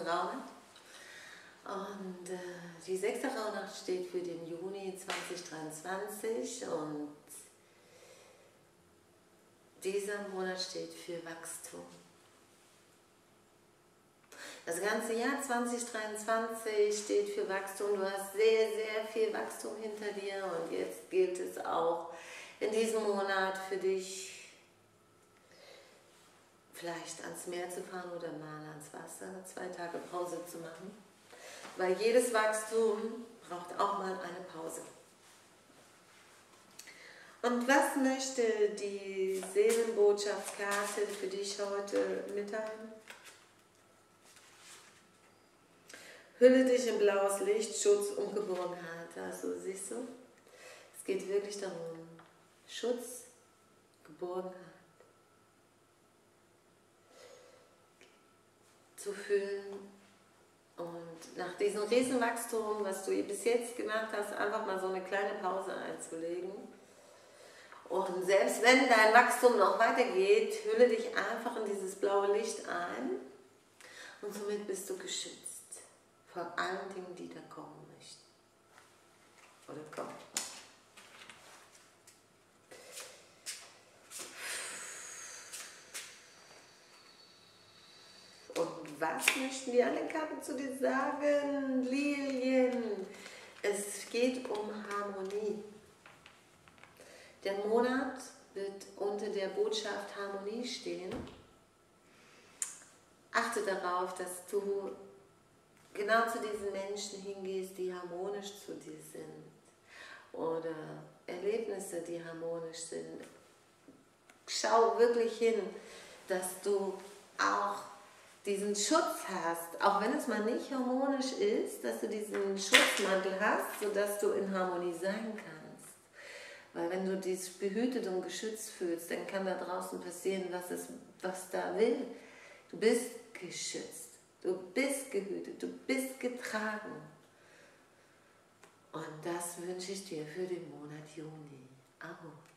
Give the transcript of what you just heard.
Rauhnacht. Und die 6. Rauhnacht steht für den Juni 2023 und dieser Monat steht für Wachstum. Das ganze Jahr 2023 steht für Wachstum. Du hast sehr, sehr viel Wachstum hinter dir und jetzt gilt es auch in diesem Monat für dich, vielleicht ans Meer zu fahren oder mal ans Wasser, 2 Tage Pause zu machen. Weil jedes Wachstum braucht auch mal eine Pause. Und was möchte die Seelenbotschaftskarte für dich heute mitteilen? Hülle dich in blaues Licht, Schutz und Geborgenheit. Also siehst du, es geht wirklich darum, Schutz, Geborgenheit zu fühlen. Und nach diesem Riesenwachstum, was du bis jetzt gemacht hast, einfach mal so eine kleine Pause einzulegen. Und selbst wenn dein Wachstum noch weitergeht, hülle dich einfach in dieses blaue Licht ein und somit bist du geschützt vor allen Dingen, die da kommen möchten. Oder kommen. Und was möchten die anderen Karten zu dir sagen? Lilien, es geht um Harmonie. Der Monat wird unter der Botschaft Harmonie stehen. Achte darauf, dass du genau zu diesen Menschen hingehst, die harmonisch zu dir sind. Oder Erlebnisse, die harmonisch sind. Schau wirklich hin, dass du auch diesen Schutz hast, auch wenn es mal nicht harmonisch ist, dass du diesen Schutzmantel hast, sodass du in Harmonie sein kannst. Weil wenn du dich behütet und geschützt fühlst, dann kann da draußen passieren, was da will. Du bist geschützt, du bist gehütet, du bist getragen. Und das wünsche ich dir für den Monat Juni. Aho.